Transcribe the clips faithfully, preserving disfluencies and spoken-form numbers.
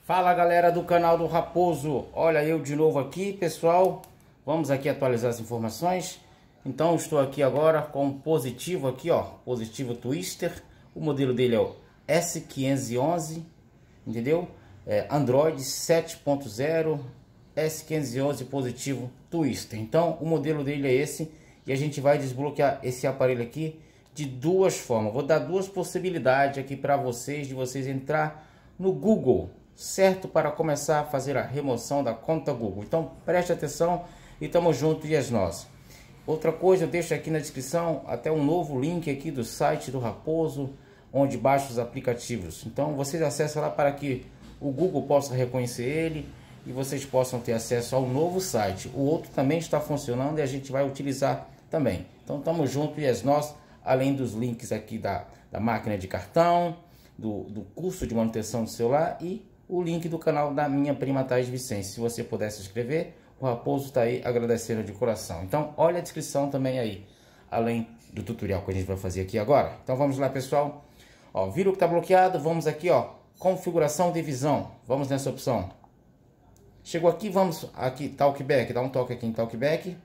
Fala galera do canal do Raposo, olha eu de novo aqui pessoal, vamos aqui atualizar as informações. Então estou aqui agora com o positivo aqui ó, positivo Twister, o modelo dele é o S quinhentos e onze, entendeu? É Android sete ponto zero, S quinhentos e onze positivo Twister. Então o modelo dele é esse e a gente vai desbloquear esse aparelho aqui de duas formas. Vou dar duas possibilidades aqui para vocês, de vocês entrar no Google, certo? Para começar a fazer a remoção da conta Google. Então preste atenção e tamo junto e as nós. Outra coisa, eu deixo aqui na descrição até um novo link aqui do site do Raposo, onde baixa os aplicativos. Então vocês acessam lá para que o Google possa reconhecer ele e vocês possam ter acesso ao novo site. O outro também está funcionando e a gente vai utilizar também. Então tamo junto e as nós, além dos links aqui da, da máquina de cartão, do, do curso de manutenção do celular e o link do canal da minha prima Thais Vicente. Se você puder se inscrever, o Raposo está aí agradecendo de coração. Então olha a descrição também aí, além do tutorial que a gente vai fazer aqui agora. Então vamos lá pessoal, ó, viram que está bloqueado, vamos aqui ó, configuração de visão, vamos nessa opção. Chegou aqui, vamos aqui, Talkback, dá um toque aqui em Talkback.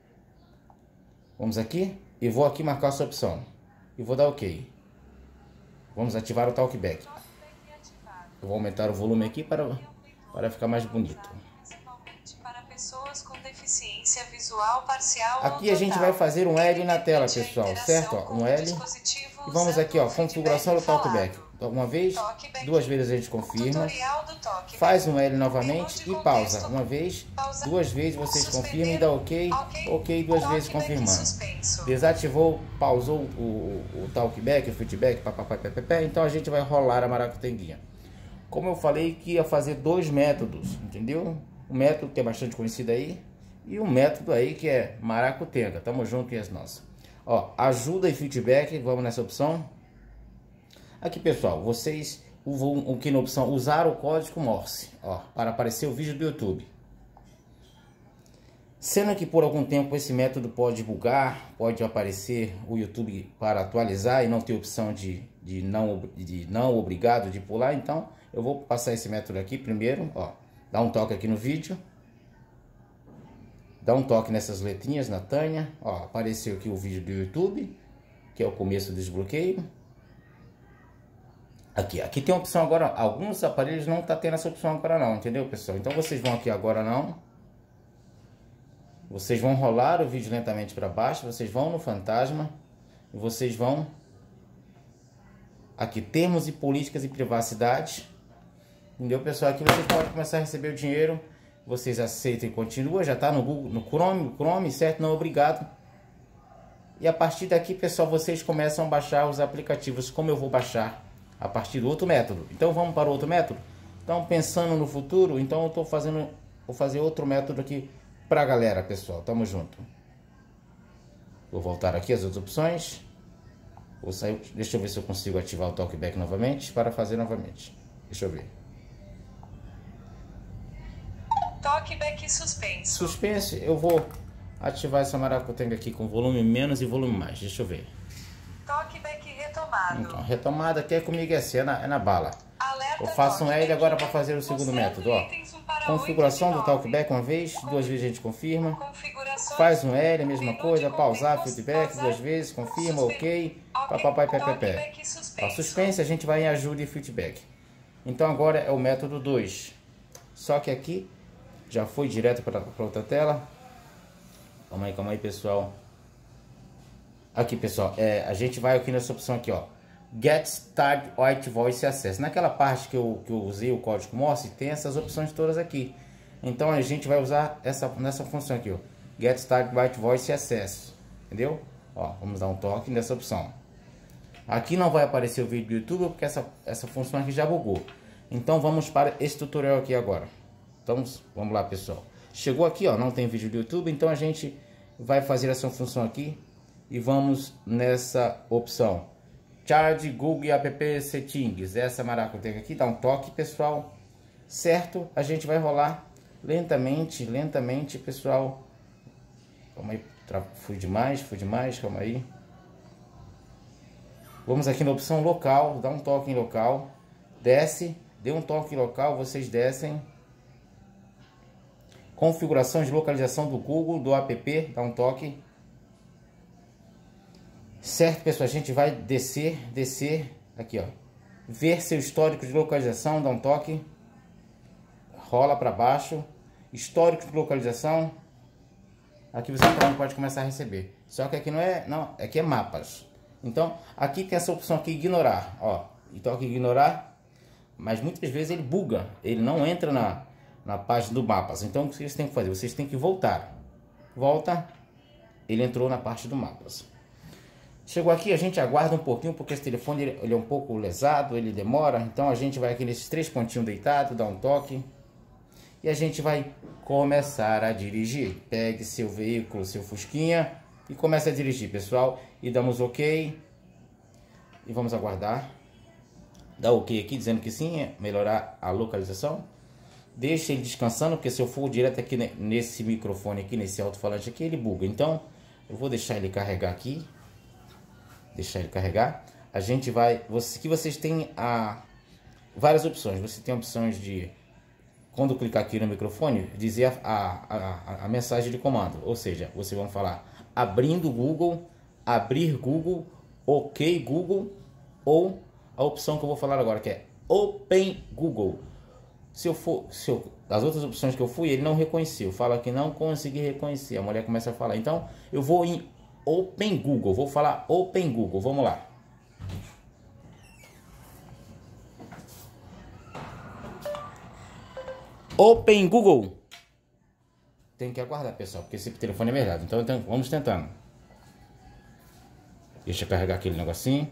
Vamos aqui e vou aqui marcar essa opção e vou dar OK. Vamos ativar o Talkback. Eu vou aumentar o volume aqui para, para ficar mais bonito. Para pessoas com deficiência visual parcial. Aqui a gente vai fazer um L na tela, pessoal, certo? Ó, um L. E vamos aqui, ó, configuração do Talkback. Uma vez, duas vezes a gente confirma. Faz um L novamente e pausa. Uma vez, duas vezes vocês confirmam e dá OK. OK duas vezes confirmando. Desativou, pausou o, o, o Talkback, o feedback, papapá, papapá. Então a gente vai rolar a maracutenguinha. Como eu falei que ia fazer dois métodos, entendeu? Um método que é bastante conhecido aí e um método aí que é maracutenga. Tamo junto e as nossas. Ó, ajuda e feedback, vamos nessa opção. Aqui pessoal, vocês vão aqui na opção usar o código Morse, ó, para aparecer o vídeo do YouTube. Sendo que por algum tempo esse método pode bugar, pode aparecer o YouTube para atualizar e não ter opção de, de, não, de não obrigado de pular, então eu vou passar esse método aqui primeiro, ó, dá um toque aqui no vídeo, dá um toque nessas letrinhas na Tânia, ó, apareceu aqui o vídeo do YouTube, que é o começo do desbloqueio. Aqui, aqui tem a opção agora, alguns aparelhos não tá tendo essa opção agora não, entendeu pessoal? Então vocês vão aqui agora não, vocês vão rolar o vídeo lentamente para baixo, vocês vão no fantasma e vocês vão aqui, termos e políticas e privacidade, entendeu pessoal? Aqui vocês podem começar a receber o dinheiro, vocês aceitam e continuam, já tá no Google, no Chrome, no Chrome, certo? Não, obrigado. E a partir daqui pessoal, vocês começam a baixar os aplicativos, como eu vou baixar a partir do outro método. Então vamos para o outro método. Então pensando no futuro, então eu tô fazendo, vou fazer outro método aqui pra galera, pessoal. Tamo junto. Vou voltar aqui as outras opções. Vou sair, deixa eu ver se eu consigo ativar o Talkback novamente para fazer novamente. Deixa eu ver. Talkback suspenso. Suspense, eu vou ativar essa maracutenga aqui com volume menos e volume mais. Deixa eu ver. Talkback retomado. Então, retomada aqui é comigo assim, é na, é na bala. Eu faço um L agora para fazer o segundo método, ó. Configuração do Talkback uma vez, duas vezes a gente confirma. Faz um L, a mesma coisa, pausar, feedback, duas vezes, confirma, OK. Papapai, pepepé. Ó, suspense, a gente vai em ajuda e feedback. Então agora é o método dois. Só que aqui já foi direto para outra tela. Calma aí, calma aí, pessoal. Aqui, pessoal, é, a gente vai aqui nessa opção aqui, ó. Get Start White Voice Access. Naquela parte que eu, que eu usei o código Morse, tem essas opções todas aqui. Então a gente vai usar essa nessa função aqui, ó. Get Start White Voice Access. Entendeu? Ó, vamos dar um toque nessa opção. Aqui não vai aparecer o vídeo do YouTube porque essa, essa função aqui já bugou. Então vamos para esse tutorial aqui agora. Então vamos lá, pessoal. Chegou aqui, ó, não tem vídeo do YouTube, então a gente vai fazer essa função aqui e vamos nessa opção. Charge Google App Settings, essa maracutenga aqui, dá um toque, pessoal, certo? A gente vai rolar lentamente, lentamente, pessoal. Calma aí, fui demais, fui demais, calma aí. Vamos aqui na opção local, dá um toque em local, desce, dê um toque local, vocês descem. Configuração de localização do Google, do app, dá um toque. Certo, pessoal, a gente vai descer, descer, aqui ó. Ver seu histórico de localização, dá um toque. Rola para baixo. Histórico de localização. Aqui você também pode começar a receber. Só que aqui não é, não, aqui é mapas. Então, aqui tem essa opção aqui, ignorar, ó. Então aqui ignorar, mas muitas vezes ele buga, ele não entra na, na página do mapas. Então o que vocês têm que fazer? Vocês têm que voltar. Volta, ele entrou na parte do mapas. Chegou aqui, a gente aguarda um pouquinho, porque esse telefone ele, ele é um pouco lesado, ele demora. Então a gente vai aqui nesses três pontinhos deitados, dá um toque. E a gente vai começar a dirigir. Pegue seu veículo, seu fusquinha e comece a dirigir, pessoal. E damos ok. E vamos aguardar. Dá ok aqui, dizendo que sim, é melhorar a localização. Deixa ele descansando, porque se eu for direto aqui nesse microfone aqui, nesse alto-falante aqui, ele buga. Então, eu vou deixar ele carregar aqui. Deixar ele carregar. A gente vai... Você, que vocês têm a, várias opções. Você tem opções de... Quando clicar aqui no microfone, dizer a, a, a, a mensagem de comando. Ou seja, vocês vão falar abrindo Google, abrir Google, ok Google, ou a opção que eu vou falar agora, que é Open Google. Se eu for, se eu, as outras opções que eu fui, ele não reconheceu. Fala que não consegui reconhecer. A mulher começa a falar. Então, eu vou em Open Google. Vou falar Open Google. Vamos lá. Open Google. Tem que aguardar, pessoal, porque esse telefone é verdade. Então, então vamos tentando. Deixa eu carregar aquele negocinho.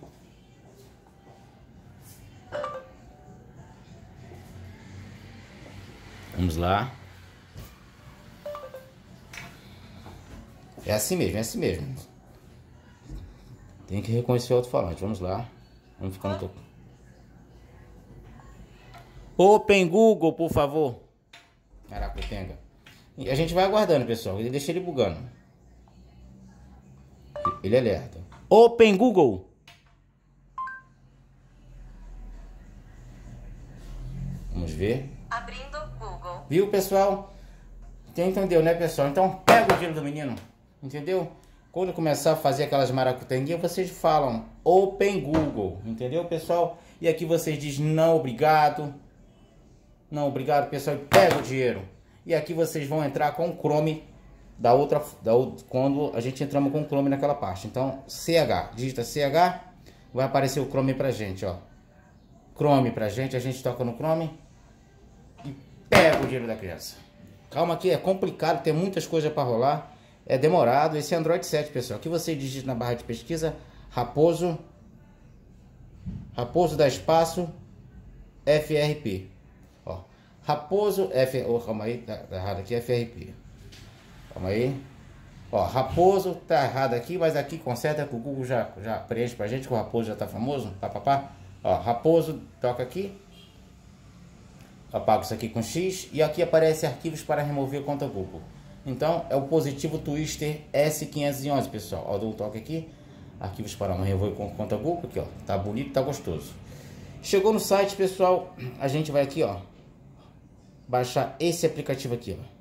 Vamos lá. É assim mesmo, é assim mesmo. Tem que reconhecer o alto-falante. Vamos lá. Vamos ficar no topo. Open Google, por favor. Caraca, tenga. E a gente vai aguardando, pessoal. Ele deixa ele bugando. Ele alerta. Open Google. Vamos ver. Abrindo Google. Viu, pessoal? Entendeu, né, pessoal? Então, pega o dinheiro do menino. Entendeu? Quando começar a fazer aquelas maracutanguinhas, vocês falam Open Google. Entendeu, pessoal? E aqui vocês dizem não, obrigado. Não, obrigado, pessoal. E pega o dinheiro. E aqui vocês vão entrar com o Chrome da outra, da outra, quando a gente entramos com o Chrome naquela parte. Então, C H, digita C H, vai aparecer o Chrome pra gente, ó. Chrome pra gente, a gente toca no Chrome e pega o dinheiro da criança. Calma que é complicado, tem muitas coisas para rolar, é demorado. Esse é Android sete, pessoal. Aqui você digita na barra de pesquisa Raposo, Raposo dá espaço F R P. Ó, Raposo F, oh, calma aí, tá, tá errado aqui, F R P. Calma aí. Ó, Raposo tá errado aqui, mas aqui conserta que o Google já, já preenche pra gente, que o Raposo já tá famoso. Pá, pá, pá. Ó, Raposo, toca aqui. Apago isso aqui com X. E aqui aparece arquivos para remover conta Google. Então, é o Positivo Twister S quinhentos e onze, pessoal. Ó, dou um toque aqui. Arquivos para remover com conta Google. Aqui, ó. Tá bonito, tá gostoso. Chegou no site, pessoal. A gente vai aqui, ó. Baixar esse aplicativo aqui, ó.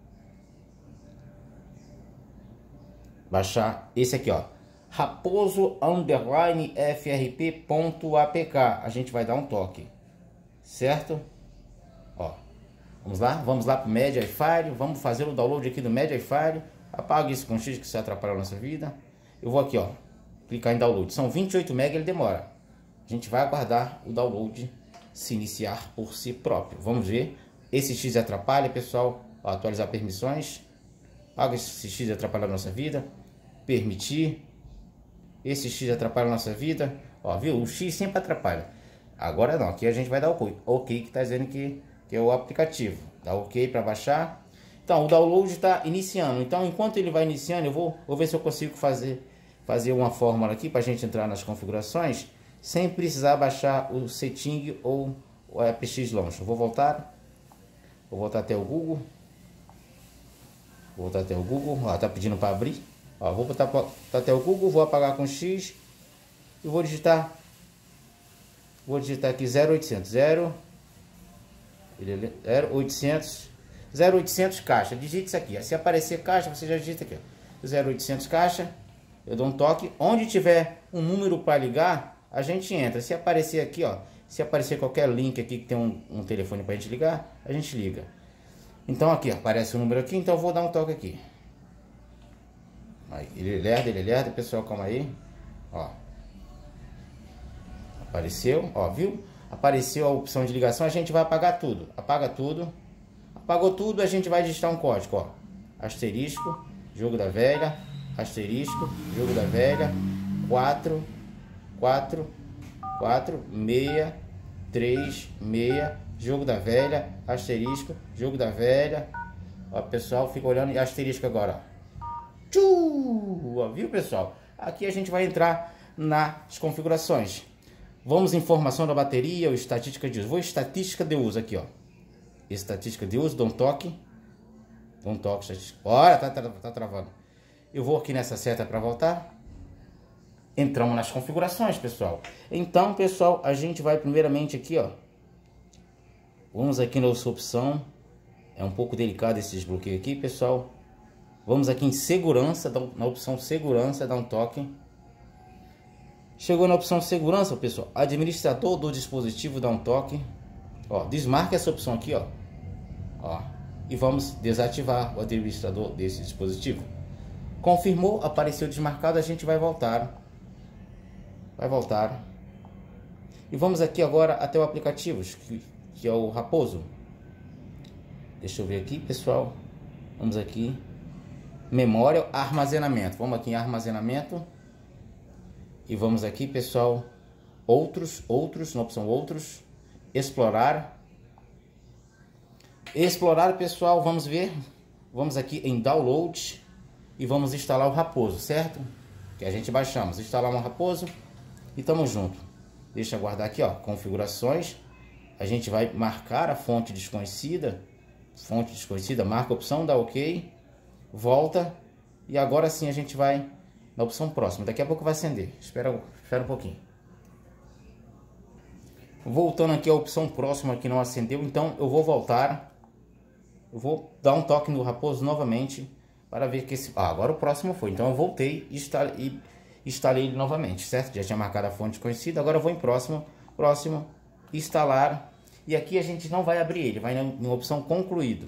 Baixar esse aqui, ó. Raposo underline frp.apk. A gente vai dar um toque. Certo? Ó. Vamos lá? Vamos lá pro Mediafire. Vamos fazer o download aqui do Mediafire. Apaga isso com X que isso atrapalha a nossa vida. Eu vou aqui, ó. Clicar em download. São vinte e oito megas, ele demora. A gente vai aguardar o download se iniciar por si próprio. Vamos ver. Esse X atrapalha, pessoal. Ó, atualizar permissões. Paga esse X atrapalha a nossa vida. Permitir. Esse X atrapalha a nossa vida. Ó, viu? O X sempre atrapalha. Agora não. Aqui a gente vai dar o OK, que tá dizendo que, que é o aplicativo. Dá OK para baixar. Então, o download está iniciando. Então, enquanto ele vai iniciando, eu vou, vou ver se eu consigo fazer, fazer uma fórmula aqui para a gente entrar nas configurações sem precisar baixar o Setting ou o App X Launcher. Eu vou voltar. Vou voltar até o Google. Vou voltar até o Google. Ó, tá pedindo para abrir. Ó, vou botar, botar até o Google. Vou apagar com X. E vou digitar. Vou digitar aqui zero oitocentos. zero zero oitocentos, zero oitocentos caixa. Digite isso aqui. Se aparecer caixa, você já digita aqui. zero oitocentos caixa. Eu dou um toque. Onde tiver um número para ligar, a gente entra. Se aparecer aqui, ó, se aparecer qualquer link aqui que tem um, um telefone para a gente ligar, a gente liga. Então aqui, ó, aparece o número aqui, então eu vou dar um toque aqui. Aí, ele lerda, ele lerda, pessoal, calma aí. Ó. Apareceu, ó, viu? Apareceu a opção de ligação, a gente vai apagar tudo. Apaga tudo. Apagou tudo, a gente vai digitar um código, ó. Asterisco, jogo da velha, asterisco, jogo da velha, quatro, quatro, quatro, seis, três, seis, jogo da velha, asterisco, jogo da velha. Ó, pessoal, fica olhando e asterisco agora, ó. Tchuu! Ó, viu, pessoal? Aqui a gente vai entrar nas configurações. Vamos em informação da bateria, ou estatística de uso. Vou em estatística de uso aqui, ó. Estatística de uso, dou um toque. Dou um toque, estatística. Olha, tá, tá, tá travando. Eu vou aqui nessa seta para voltar. Entramos nas configurações, pessoal. Então, pessoal, a gente vai primeiramente aqui, ó. Vamos aqui na nossa opção. É um pouco delicado esse desbloqueio aqui, pessoal. Vamos aqui em segurança, na opção segurança, dá um toque. Chegou na opção segurança, pessoal. Administrador do dispositivo, dá um toque. Ó, desmarca essa opção aqui, ó. Ó. E vamos desativar o administrador desse dispositivo. Confirmou, apareceu desmarcado, a gente vai voltar. Vai voltar. E vamos aqui agora até o aplicativo, que, que é o Raposo. Deixa eu ver aqui, pessoal. Vamos aqui. Memória, armazenamento. Vamos aqui em armazenamento. E vamos aqui, pessoal. Outros, outros, na opção outros. Explorar. Explorar, pessoal, vamos ver. Vamos aqui em download. E vamos instalar o Raposo, certo? Que a gente baixamos. Instalar um Raposo. E tamo junto. Deixa eu guardar aqui, ó. Configurações. A gente vai marcar a fonte desconhecida. Fonte desconhecida. Marca a opção, dá OK. Volta. E agora sim a gente vai na opção próxima. Daqui a pouco vai acender. Espera, espera um pouquinho. Voltando aqui a opção próxima que não acendeu. Então eu vou voltar. Eu vou dar um toque no Raposo novamente. Para ver que esse... Ah, agora o próximo foi. Então eu voltei e instalei, instalei ele novamente. Certo? Já tinha marcado a fonte desconhecida. Agora eu vou em próximo. Próximo. Instalar. E aqui a gente não vai abrir ele. Vai na, na opção concluído.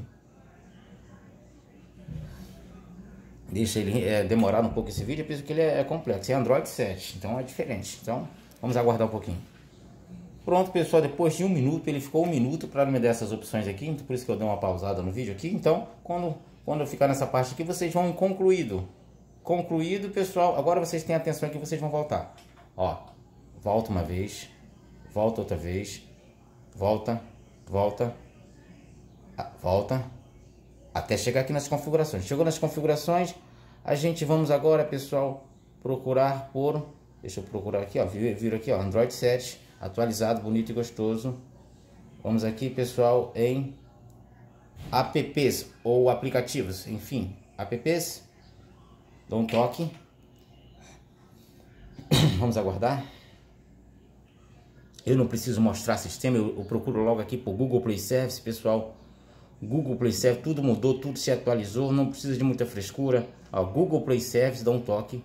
Deixa ele é, demorar um pouco esse vídeo, porque ele é, é complexo. É Android sete, então é diferente. Então, vamos aguardar um pouquinho. Pronto, pessoal, depois de um minuto, ele ficou um minuto para me dar essas opções aqui. Então, por isso que eu dei uma pausada no vídeo aqui. Então, quando, quando eu ficar nessa parte aqui, vocês vão em concluído. Concluído, pessoal. Agora vocês têm atenção aqui, vocês vão voltar. Ó, volta uma vez. Volta outra vez. Volta, volta. Volta. Até chegar aqui nas configurações. Chegou nas configurações, a gente vamos agora, pessoal, procurar por... Deixa eu procurar aqui, ó. Vira aqui, ó. Android sete, atualizado, bonito e gostoso. Vamos aqui, pessoal, em apps ou aplicativos. Enfim, apps. Dou um toque. Vamos aguardar. Eu não preciso mostrar sistema. Eu, eu procuro logo aqui por Google Play Service, pessoal. Google Play Service, tudo mudou, tudo se atualizou, não precisa de muita frescura. Ó, Google Play Service, dá um toque.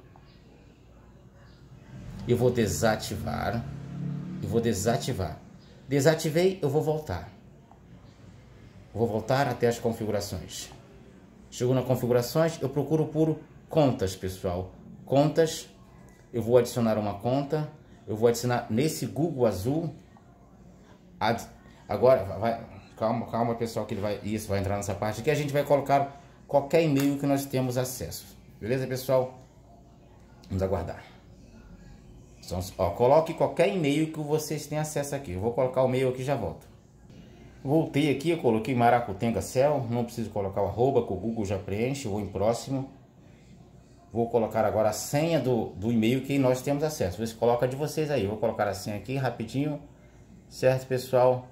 Eu vou desativar. Eu vou desativar. Desativei, eu vou voltar. Vou voltar até as configurações. Chegou nas configurações, eu procuro por contas, pessoal. Contas, eu vou adicionar uma conta. Eu vou adicionar nesse Google azul. Ad, agora, vai... Calma, calma, pessoal, que ele vai, isso vai entrar nessa parte aqui. A gente vai colocar qualquer e-mail que nós temos acesso. Beleza, pessoal? Vamos aguardar. Então, ó, coloque qualquer e-mail que vocês têm acesso aqui. Eu vou colocar o e-mail aqui e já volto. Voltei aqui, eu coloquei Maracutenga Cell. Não preciso colocar o arroba, que o Google já preenche. Eu vou em próximo. Vou colocar agora a senha do, do e-mail que nós temos acesso. Você coloca de vocês aí. Eu vou colocar a senha aqui rapidinho. Certo, pessoal?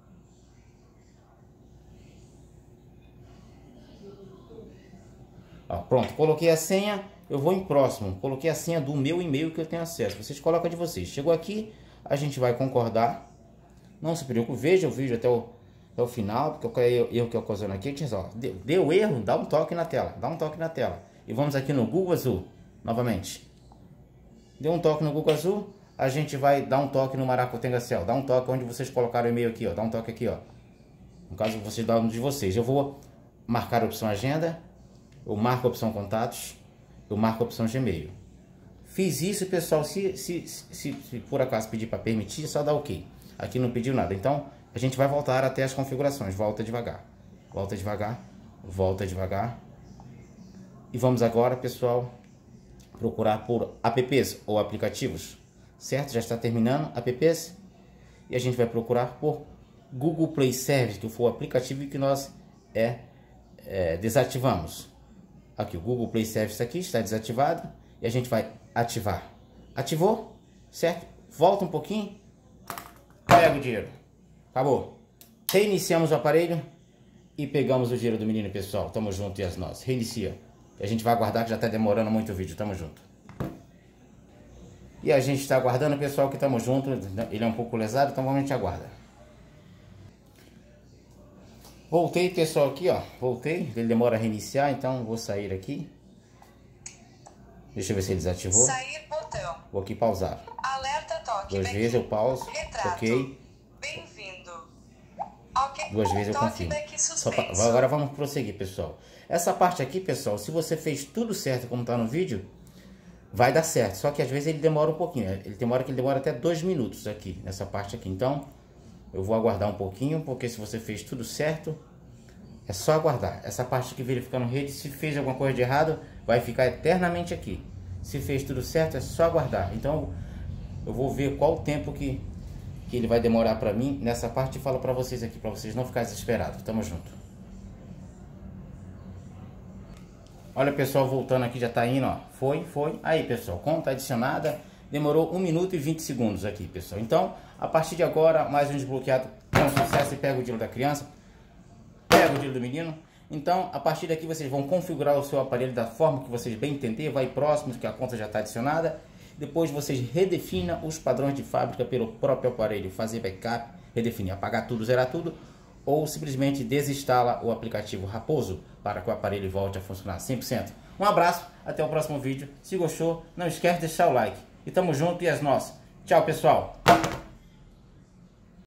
Ó, pronto, coloquei a senha, eu vou em próximo. Coloquei a senha do meu e-mail que eu tenho acesso. Vocês colocam de vocês. Chegou aqui, a gente vai concordar. Não se preocupe, veja o vídeo até o, até o final, porque qualquer erro que eu ocasiono aqui, ó, deu, deu erro, dá um toque na tela, dá um toque na tela. E vamos aqui no Google Azul, novamente. Deu um toque no Google Azul, a gente vai dar um toque no Maracutenga Cell, dá um toque onde vocês colocaram o e-mail aqui, ó, dá um toque aqui, ó. No caso, vocês dão um de vocês. Eu vou marcar a opção Agenda, eu marco a opção Contatos, eu marco a opção Gmail. Fiz isso, pessoal, se, se, se, se por acaso pedir para permitir, só dá OK. Aqui não pediu nada, então a gente vai voltar até as configurações, volta devagar, volta devagar, volta devagar. E vamos agora, pessoal, procurar por apps ou aplicativos, certo? Já está terminando, apps, e a gente vai procurar por Google Play Service, que foi o aplicativo que nós é, é, desativamos. Aqui o Google Play Service aqui está desativado e a gente vai ativar. Ativou, certo? Volta um pouquinho, pega o dinheiro, acabou. Reiniciamos o aparelho e pegamos o dinheiro do menino, pessoal. Tamo junto e as nós. Reinicia. E a gente vai aguardar, que já está demorando muito o vídeo. Tamo junto. E a gente está aguardando, pessoal, que tamo junto. Ele é um pouco lesado, então vamos, a gente aguarda. Voltei, pessoal, aqui, ó. Voltei. Ele demora a reiniciar, então vou sair aqui. Deixa eu ver se ele desativou. Sair botão. Vou aqui pausar. Alerta toque. Duas vezes eu pauso. Retrato. Ok. Bem-vindo. Ok. Duas vezes eu confirmo. Só pra... Agora vamos prosseguir, pessoal. Essa parte aqui, pessoal, se você fez tudo certo como está no vídeo, vai dar certo. Só que às vezes ele demora um pouquinho. Ele demora que ele demora até dois minutos aqui, nessa parte aqui. Então, eu vou aguardar um pouquinho, porque se você fez tudo certo, é só aguardar. Essa parte aqui verificando rede, se fez alguma coisa de errado, vai ficar eternamente aqui. Se fez tudo certo, é só aguardar. Então, eu vou ver qual o tempo que, que ele vai demorar para mim nessa parte e falo para vocês aqui, para vocês não ficarem desesperados. Tamo junto. Olha, pessoal, voltando aqui, já tá indo, ó. Foi, foi. Aí, pessoal, conta adicionada. Demorou um minuto e vinte segundos aqui, pessoal. Então, a partir de agora, mais um desbloqueado com sucesso e pega o dinheiro da criança. Pega o dinheiro do menino. Então, a partir daqui, vocês vão configurar o seu aparelho da forma que vocês bem entender. Vai próximo, que a conta já está adicionada. Depois, vocês redefinam os padrões de fábrica pelo próprio aparelho. Fazer backup, redefinir, apagar tudo, zerar tudo. Ou simplesmente desinstala o aplicativo Raposo para que o aparelho volte a funcionar cem por cento. Um abraço, até o próximo vídeo. Se gostou, não esquece de deixar o like. E tamo junto e as nossas. Tchau, pessoal!